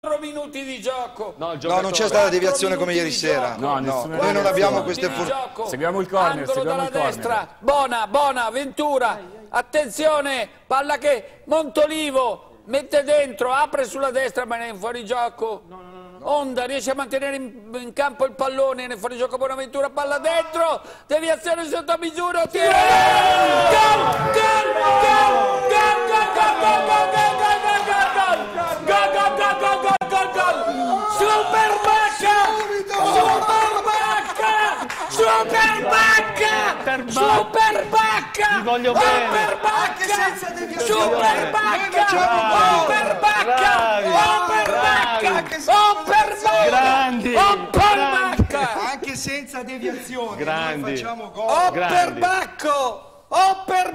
minuti di gioco. No, non c'è stata deviazione come ieri sera. No, noi non abbiamo queste Seguiamo il corner, angolo dalla destra. Bona, Ventura. Attenzione, palla che Montolivo mette dentro, apre sulla destra ma è in fuorigioco. Onda riesce a mantenere in campo il pallone, nel fuorigioco Bonaventura, palla dentro, deviazione sotto misura, tiro! Super Bacca! Ti voglio bene! Super Bacca! Grandi! Anche senza deviazione, grandi. noi facciamo gol. Per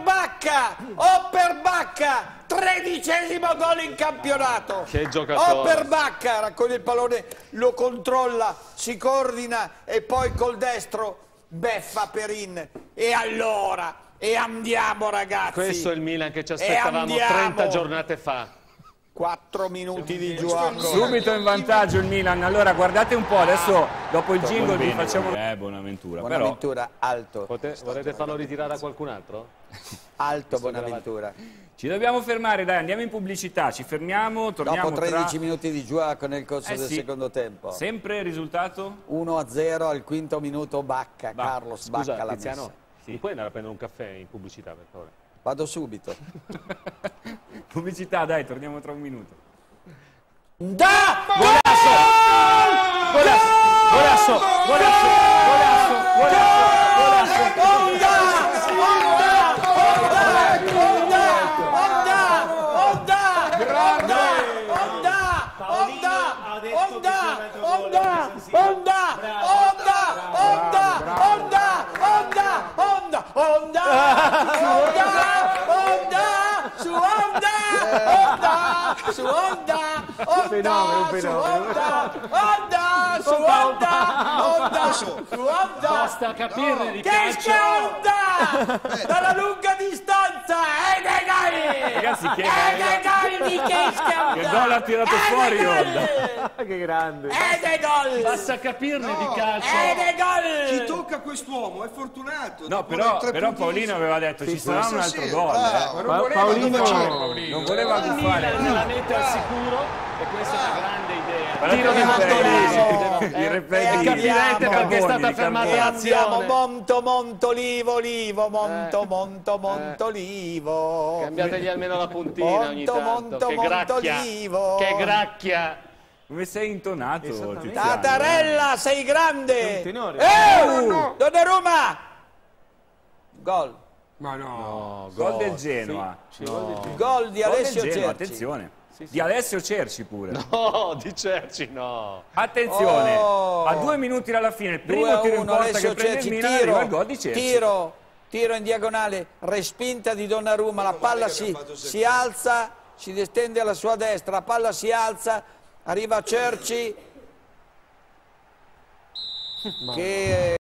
Bacca! 13° gol in campionato. Che giocatore! Per Bacca raccoglie il pallone, lo controlla, si coordina e poi col destro beffa Perin. E allora, andiamo ragazzi. Questo è il Milan che ci aspettavamo 30 giornate fa. 4 minuti di gioco. Subito in vantaggio il Milan. Allora guardate un po', adesso dopo il jingle vi facciamo... Bonaventura. Bonaventura alto. Volete farlo ritirare a qualcun altro? Alto Bonaventura. Ci dobbiamo fermare, dai, andiamo in pubblicità, ci fermiamo, torniamo dopo 13 minuti di gioco nel corso del sì. secondo tempo. Sempre il risultato? 1-0 al quinto minuto Bacca, Carlos Scusa, Bacca la Tiziano, messa. mi puoi andare a prendere un caffè in pubblicità per favore? Vado subito. Pubblicità, dai, torniamo tra un minuto. Basta capirne di calcio. Onda! Dalla lunga distanza! Ragazzi, che Che gol ha tirato fuori Onda! Che grande. gol! Basta capirne di calcio. Chi tocca quest'uomo è fortunato. No, Dopo però tre punti Paolino aveva detto ci sarà un altro sì, gol. bravo. Non voleva fare. La mette al sicuro e questa è una grande idea. Tiro di Montolivo. Il replay È di capirete perché è stata Carboni, fermata E andiamo l'azione. Montolivo. Cambiategli almeno la puntina ogni tanto. Che gracchia. Che gracchia. Come sei intonato, Tiziano? Tatarella, sei grande! Donnarumma! Gol. Ma no. Gol del Genoa. Gol di Gol del Alessio Genoa, Cerci. attenzione. Di Alessio Cerci pure. No, di Cerci no. Attenzione, a 2 minuti dalla fine, il primo tiro in 2-1 porta che Alessio prende il Cerci, Milan, arriva il gol di Cerci. tiro in diagonale, respinta di Donnarumma, la palla si alza, si estende alla sua destra, la palla si alza, arriva Cerci che